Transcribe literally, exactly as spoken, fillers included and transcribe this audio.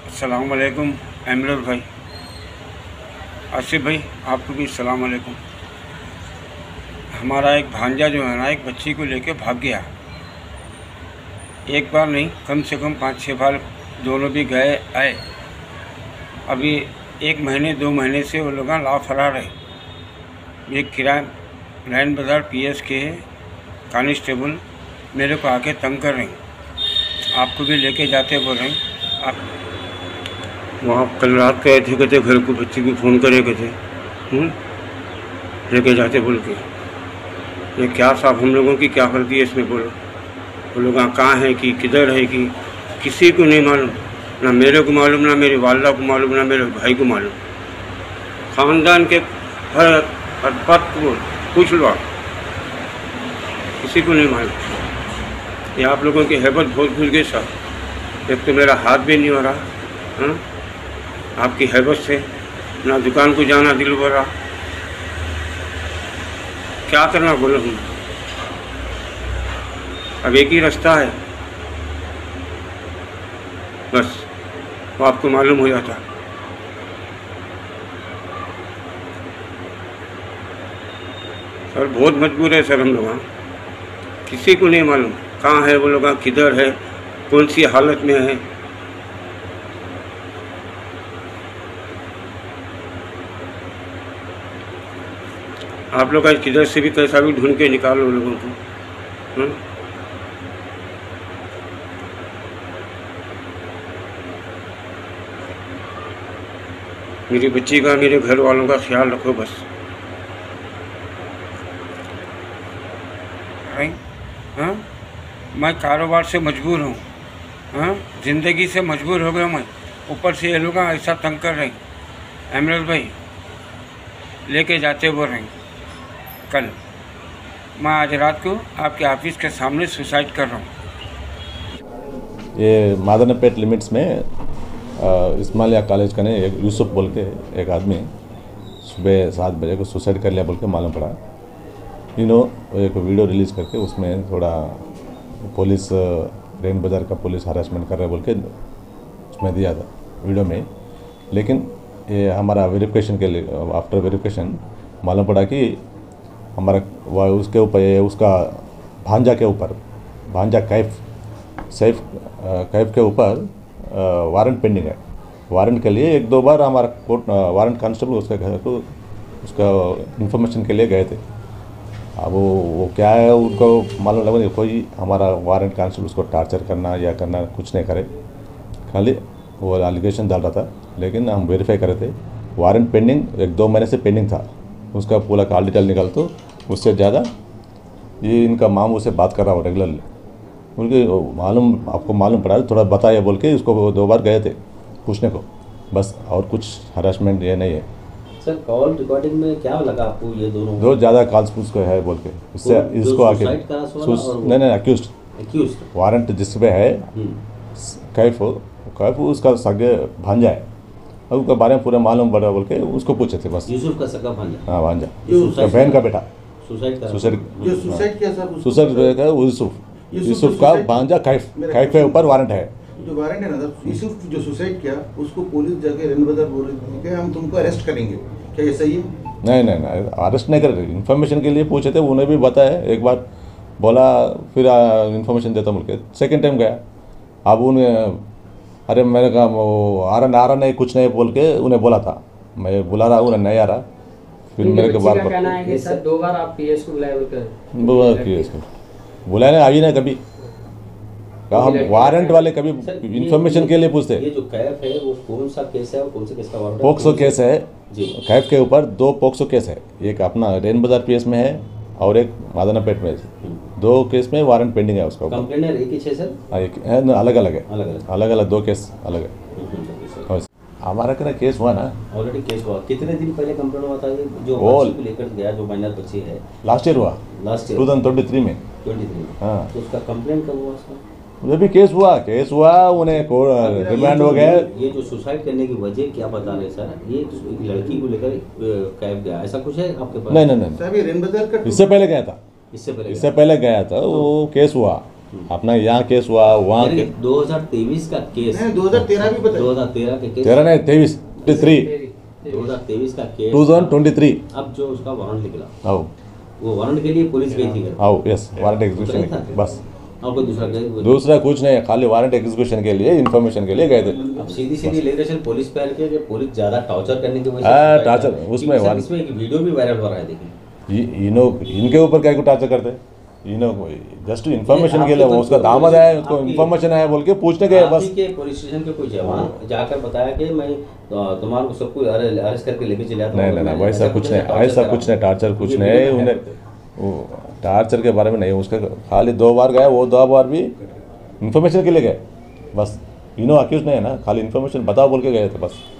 अस्सलाम वालेकुम एमरल भाई, आसिफ भाई, आपको भी अस्सलाम वालेकुम। हमारा एक भांजा जो है ना, एक बच्ची को लेके भाग गया। एक बार नहीं, कम से कम पाँच छः बार दोनों भी गए आए। अभी एक महीने दो महीने से वो लोग लाफरार है। ये किराए लाइन बाज़ार पी एस के कांस्टेबल मेरे को आके तंग कर रहे हैं। आपको भी लेके जाते बोल रहे हैं। आप वहाँ कल रात गए थे, कहते घर को बच्ची को फ़ोन करे कहते लेके जाते बोल के। ये क्या साहब, हम लोगों की क्या गलती है इसमें बोलो। वो लोग कहाँ हैं कि किधर है कि किसी को नहीं मालूम, ना मेरे को मालूम, ना मेरी वालदा को मालूम, ना मेरे भाई को मालूम। ख़ानदान के हर हर बात को पूछ लो, किसी को नहीं मालूम। ये आप लोगों की हैबत बहुत भूल गए साहब। एक तो मेरा हाथ भी नहीं हो रहा, हाँ आपकी हैबत से, ना दुकान को जाना दिल भर रहा। क्या करना बोलो हम। अब एक ही रास्ता है बस, वो आपको मालूम हो जाता। सर बहुत मजबूर है सर हम लोग। किसी को नहीं मालूम कहाँ है वो लोग, किधर है, कौन सी हालत में है। आप लोग किधर से भी कैसा भी ढूंढ के निकालो लोगों को। हुँ? मेरी बच्ची का, मेरे घर वालों का ख्याल रखो बस। हाँ, मैं कारोबार से मजबूर हूँ, हाँ ज़िंदगी से मजबूर हो गया मैं। ऊपर से ये लोग ऐसा तंग कर रहे हैं। एमरल भाई लेके जाते बोल रहे हैं। कल मैं आज रात को आपके ऑफिस के सामने सुसाइड कर रहा हूँ। ये मादनपेट लिमिट्स में इस्माइलिया कॉलेज का ने एक यूसुफ बोल के एक आदमी सुबह सात बजे को सुसाइड कर लिया बोल के मालूम पड़ा। यू नो एक वीडियो रिलीज़ करके उसमें थोड़ा पुलिस रेन बाज़ार का पुलिस हरासमेंट कर रहा है बोल के उसमें दिया था वीडियो में। लेकिन ये हमारा वेरिफिकेशन के लिए, आफ्टर वेरिफिकेशन मालूम पड़ा कि हमारा वह उसके ऊपर, उसका भांजा के ऊपर, भांजा कैफ सैफ कैफ के ऊपर वारंट पेंडिंग है। वारंट के लिए एक दो बार हमारा कोर्ट वारंट कांस्टेबल उसके घर को उसका इंफॉर्मेशन के लिए गए थे। अब वो वो क्या है उनको मालूम लगा, कोई हमारा वारंट कांस्टेबल उसको टार्चर करना या करना कुछ नहीं करे, खाली वो एलिगेशन डाल रहा था। लेकिन हम वेरीफाई करे थे, वारंट पेंडिंग एक दो महीने से पेंडिंग था। उसका पूरा कॉल डिटेल निकाल तो उससे ज़्यादा ये इनका मामू से बात कर रहा हो रेगुलरली बोल के मालूम, आपको मालूम पड़ा थोड़ा बताया बोल के उसको दो बार गए थे पूछने को, बस। और कुछ हरासमेंट ये नहीं है सर। कॉल रिकॉर्डिंग में क्या लगा आपको ये दोनों दो ज़्यादा कॉल्स उसको है बोल के, इससे इसको आके नहीं नहीं अक्यूज अक्यूज वारंट जिस पे है कैफ कैफ उसका सगे भांजा है, और उसके बारे में पूरा मालूम पड़ा बोल के उसको पूछे थे बस। यूसुफ का सगा भांजा, हाँ भांजा, उसका बहन का बेटा सुसाइड सुसाइड जो सुसाइड किया सर, सुसाइड यूसुफ यूसुफ का भांजा कैफ कैफ के ऊपर वारंट है। जो वारंट है ना सर, यूसुफ जो सुसाइड किया उसको पुलिस जाके रेन बाज़ार बोल रही थी कि हम तुमको अरेस्ट करेंगे, क्या ये सही है? नहीं नहीं नहीं अरेस्ट नहीं कर रहे, इन्फॉर्मेशन के लिए पूछे थे, उन्हें भी बताया। एक बार बोला फिर इन्फॉर्मेशन देता बोल के, सेकेंड टाइम गया। अब उन्हें अरे मैंने कहा वो आ रहा आ रहा नहीं कुछ नहीं बोल के उन्हें बोला था, मैं बुला रहा उन्हें नहीं आ रहा। फिर मेरे के बार दो बार आप पीएस को बुलाए बुलाए नहीं, आई नहीं कभी। हम वारंट वाले कभी इंफॉर्मेशन के लिए पूछते। ये जो कैफ है वो कौन सा केस है और कौन से केस का वारंट? पोक्सो केस है जी। कैफ के ऊपर दो पोक्सो केस है, एक अपना रेन बाज़ार पीएस में है और एक मादनापेट में। दो केस में वारंट पेंडिंग है उसका। कंप्लेनर एक ही है सर? अलग अलग है, अलग अलग अलग अलग दो केस अलग है। हमारा क्या केस हुआ ना, ऑलरेडी केस हुआ। कितने दिन पहले कंप्लेन हुआ था ये जो बच्ची को लेकर गया, जो माइनर बच्ची है? लास्ट ईयर हुआ, last year two thousand twenty three में। ट्वेंटी थ्री में हाँ, तो उसका कंप्लेन कब हुआ उसका? मुझे भी केस हुआ केस हुआ उन्हें रिमांड हो गया। ये जो सुसाइड करने की वजह क्या बता रहे सर? ये एक लड़की को लेकर कैब गया, ऐसा कुछ है आपके पास? नहीं नहीं नहीं, रेन बाज़ार का इससे पहले गया था, इससे पहले इससे पहले गया था वो केस हुआ। अपना यहाँ केस हुआ वहाँ के दो हज़ार तेईस का केस, नहीं, दो हज़ार तेरह भी बताइए। दो हज़ार तेरह के केस, तेरह नहीं तेईस थ्री दो हज़ार तेईस का case, two thousand twenty three अब जो उसका वारंट निकला, आओ वो वारंट के लिए पुलिस गई थी घर? आओ यस वारंट एग्जीक्यूशन बस, और कोई दूसरा गए? दूसरा कुछ नहीं, खाली वारंट एग्जीक्यूशन के लिए इन्फॉर्मेशन के लिए गए थे। अब सीधी सीधी एलिगेशन पुलिस पे आके कि पुलिस ज्यादा टॉर्चर करने की वजह हाँ, से टॉर्चर, कि उसमें सर, वार- इसमें एक वीडियो भी वायरल हो रहा है, देखिए। ये इनो इनके ऊपर क्या को टार्चर करते हैं, इनो जस्ट इन्फॉर्मेशन नहीं, के लिए, आपके वो उसका तो- दामाद आया, उसको आपकी- इन्फॉर्मेशन आया बोल के पूछने गए आप बस। ही के पुलिस स्टेशन के कोई जवान जाकर बताया कि मैं तुम्हारे को सबको अरेस्ट करके लेके चले आता हूं। नहीं नहीं नहीं वैसा कुछ नहीं, टॉर्चर ऐसा करा। कुछ नहीं, टार्चर कुछ ये नहीं, वीडियो में उन्हें है। वो टार्चर के बारे में नहीं, उसका खाली दो बार गए, वो दो बार भी इन्फॉर्मेशन के लिए गए बस। इनो अक्यूज नहीं है ना, खाली इन्फॉर्मेशन बताओ बोल के गए थे बस।